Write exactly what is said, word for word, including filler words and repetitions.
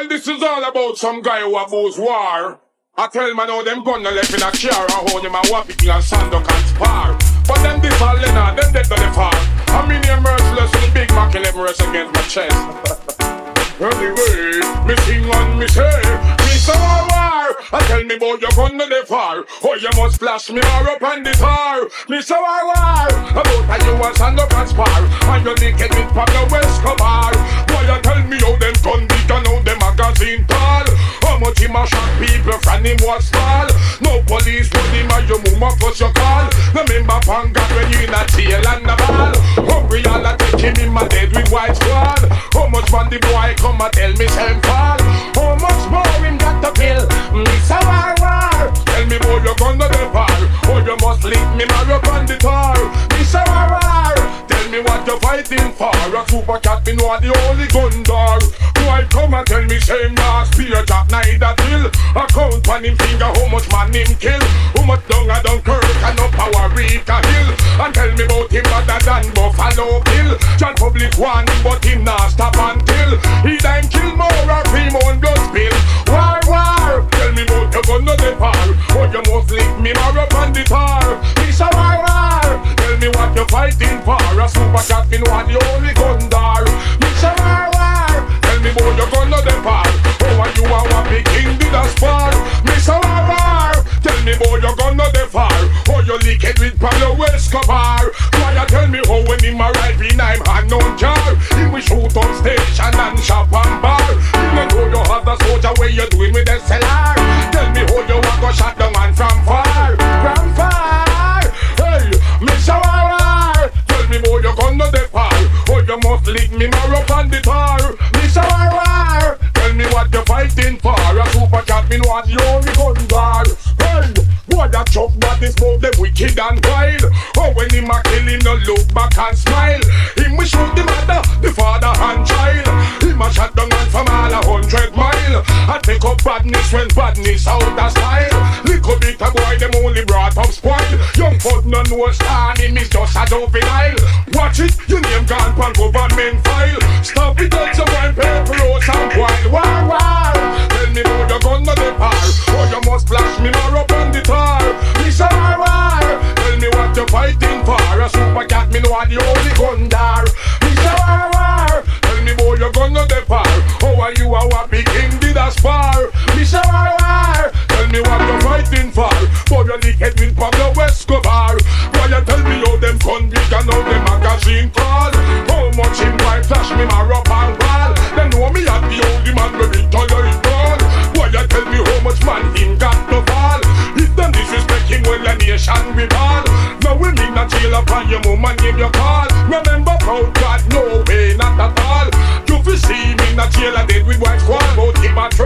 Well, this is all about some guy who abuse war. I tell man how them gun left in a chair and hold him and whop it and stand up and spar. But them this all in them dead to the far. I mean you're merciless with the big Mac eleven rest against my chest. Anyway, me sing and me say, me so war. I tell me boy you're gonna the far. Oh you must flash me more up on the tar. Me so war. About how you want stand up and spar. And you naked with Pablo Escobar. Boy you tell me how them gun big and how them magazine tall. How much him a shot people from him was fall. No police put him and your mama plus your call. Remember Panga when you in a tail and a ball. Hungry all a take him in my dead with white squad. How much man the boy come and tell me same fall. How much more him got to kill? Me so war war. Tell me boy you gonna the par. Oh you must link me marry up on the tar. Me so war war. Tell me what you're fighting for. A super cat me know the only gun door. Boy come and tell me same last spear jack neither kill. I count on him finger how much man him kill. How much down a Dunkirk and up Power Rica Hill. And tell me about him other than Buffalo Bill. John Public one but him not stop until he dime kill more or three more blood spill. War war. Tell me about your gun no the par. Oh you must lick me more up on the tar. Me so war war. Tell me what you're fighting for. A super cat me know the only gun door. Me so war war. Tell me about your gun no the par. Oh and you are a big king did a spar. Me so war war. Tell me about your gun no the far. Oh you lick it with Pablo Escobar. Why you tell me how when him arrive in I'm hand on car. He will shoot on station and shop and bar. You know you have the soldier where you doing with the cellar. Tell me how you want to shot the man from far. From far. Hey, Mister War. Tell me how you gonna the far. Oh you must lick me more up on the tar. Mister War. Tell me what you're fighting for. A super cat me know the only gun bar. Hey, boy that chuck that is both them wicked and wild. Oh when him a kill him no look back and smile. Him we shoot the mother, the father and child. Him a shot the man from all a hundred mile. I take up badness when badness out of style. Little bit of boy them only brought up spoil. Young foot no know stand him is just a juvenile. Watch it, your name gone pan government file. Stop it out some wine paper rose and wild. War war. Tell me how you gonna the par. Oh you must flash me more up on the tar. Me so war war. Tell me what you're fighting for. A super cat me know the only gun dar. Me so war war. Tell me how you gonna the par. Oh are you a big king did a spar. Me so war war. Tell me what you're fighting for. For you lick it with Pablo Escobar. Why you tell me how them gun big and how them magazine call. How much him white flash me mar up and wall. They know me at the only man with it all your ball. Why you tell me how much man him got to fall. If them disrespect him well a nation we ball. Now we mean a jail upon your mum and name your call. Remember proud God no way not at all. You fi see me in a jail a dead with white squad. Bout him a